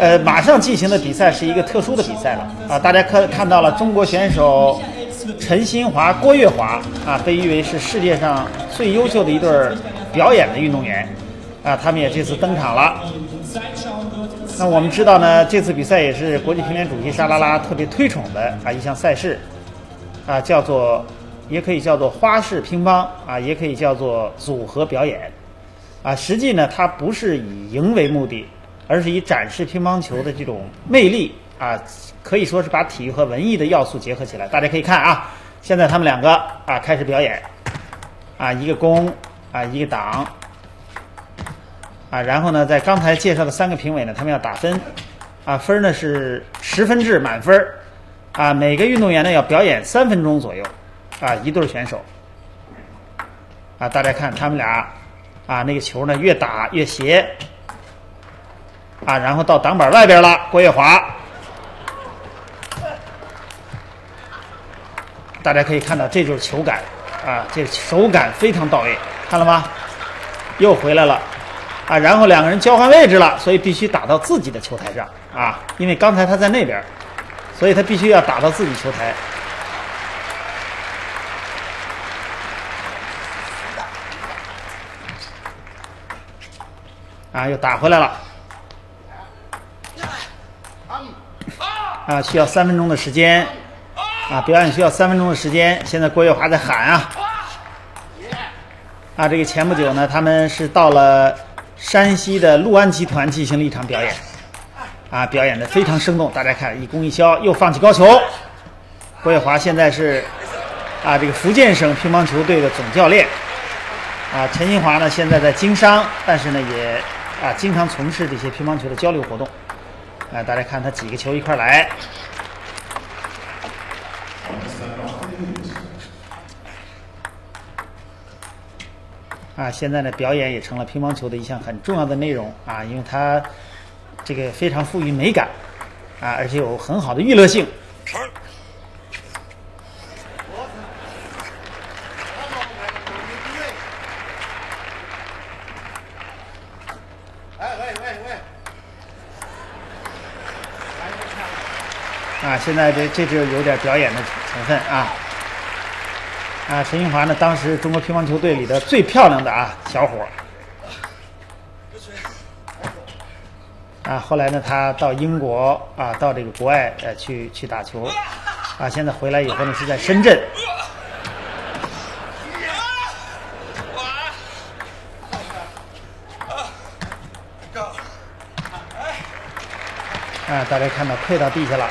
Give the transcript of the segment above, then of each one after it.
马上进行的比赛是一个特殊的比赛了啊！大家看到了中国选手陈新华、郭跃华啊，被誉为是世界上最优秀的一对表演的运动员啊，他们也这次登场了。那我们知道呢，这次比赛也是国际乒联主席沙拉拉特别推崇的啊一项赛事啊，也可以叫做花式乒乓啊，也可以叫做组合表演啊。实际呢，它不是以赢为目的。而是以展示乒乓球的这种魅力啊，可以说是把体育和文艺的要素结合起来。大家可以看啊，现在他们两个啊开始表演啊，一个攻啊，一个挡啊，然后呢，在刚才介绍的3个评委呢，他们要打分啊，分呢是10分制满分啊，每个运动员呢要表演3分钟左右啊，一对选手啊，大家看他们俩啊，那个球呢越打越斜。啊，然后到挡板外边了，郭跃华，大家可以看到，这就是球感啊，这手感非常到位，看了吗？又回来了啊，然后2个人交换位置了，所以必须打到自己的球台上啊，因为刚才他在那边，所以他必须要打到自己球台。啊，又打回来了。啊，需要3分钟的时间，啊，表演需要3分钟的时间。现在郭跃华在喊啊，啊，这个前不久呢，他们是到了山西的陆安集团进行了一场表演，啊，表演的非常生动。大家看，一攻一消，又放起高球。郭跃华现在是啊，这个福建省乒乓球队的总教练，啊，陈新华呢现在在经商，但是呢也啊经常从事这些乒乓球的交流活动。啊，大家看他几个球一块来，啊，现在呢表演也成了乒乓球的一项很重要的内容啊，因为它这个非常富于美感啊，而且有很好的娱乐性。啊，现在这就有点表演的成分啊！啊，陈新华呢，当时中国乒乓球队里的最漂亮的啊小伙啊，后来呢，他到英国啊，到这个国外去打球啊，现在回来以后呢，是在深圳。啊，大家看到跪到地下了。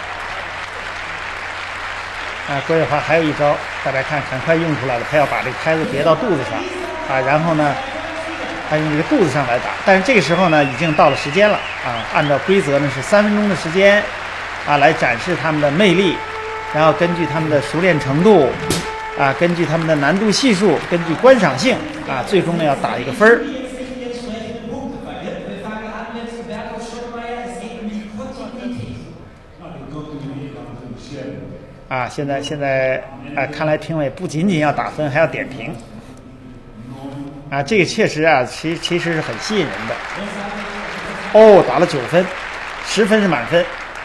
啊，郭跃华还有一招，大家看，很快用出来了。他要把这个拍子别到肚子上，啊，然后呢，他用这个肚子上来打。但是这个时候呢，已经到了时间了，啊，按照规则呢是3分钟的时间，啊，来展示他们的魅力，然后根据他们的熟练程度，啊，根据他们的难度系数，根据观赏性，啊，最终呢要打一个分儿。啊，现在啊，看来评委不仅仅要打分，还要点评。啊，这个确实啊，其实是很吸引人的。哦，打了9分，10分是满分。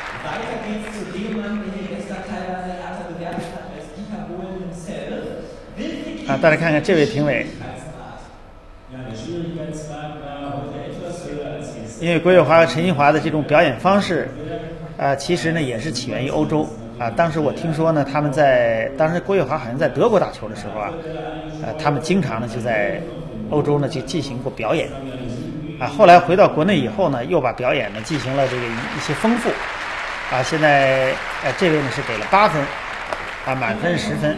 啊，大家看看这位评委，因为郭跃华和陈新华的这种表演方式，其实呢也是起源于欧洲。啊，当时我听说呢，当时郭跃华好像在德国打球的时候啊，他们经常呢就在欧洲呢就进行过表演，啊，后来回到国内以后呢，又把表演呢进行了这个一些丰富，啊，现在这位呢是给了8分，啊，满分10分。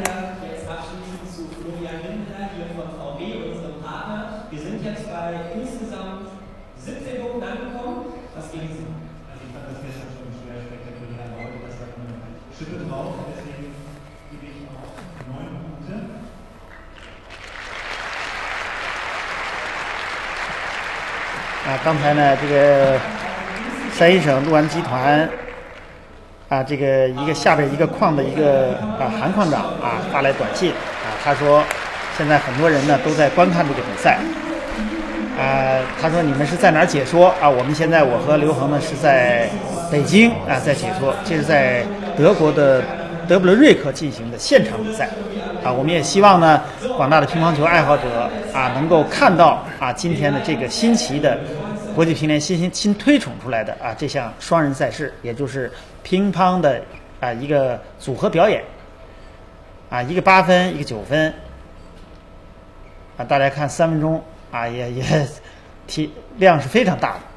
啊，刚才呢，这个山西省陆安集团啊，这个下边一个矿的一个韩矿长啊发来短信啊，他说现在很多人呢都在观看这个比赛他说你们是在哪儿解说啊？我们现在我和刘恒呢是在北京啊，在解说，这是在德国的德布伦瑞克进行的现场比赛啊。我们也希望呢，广大的乒乓球爱好者啊，能够看到啊今天的这个新奇的国际乒联新推崇出来的啊这项双人赛事，也就是乒乓的啊一个组合表演啊，一个8分，一个9分啊，大家看3分钟啊，也量是非常大的。